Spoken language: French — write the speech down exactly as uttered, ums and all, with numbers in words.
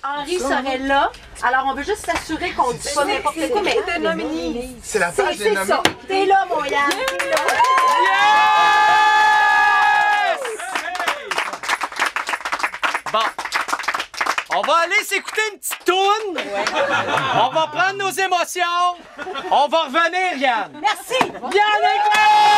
Henri serait là. Alors, on veut juste s'assurer qu'on dit pas n'importe quoi, mais... C'est la page des C'est nominés. ça. T'es là, mon Yann. T'es là. Yes! Bon. On va aller s'écouter une petite toune. On va prendre nos émotions. On va revenir, Yann. Merci. Yann Éclair!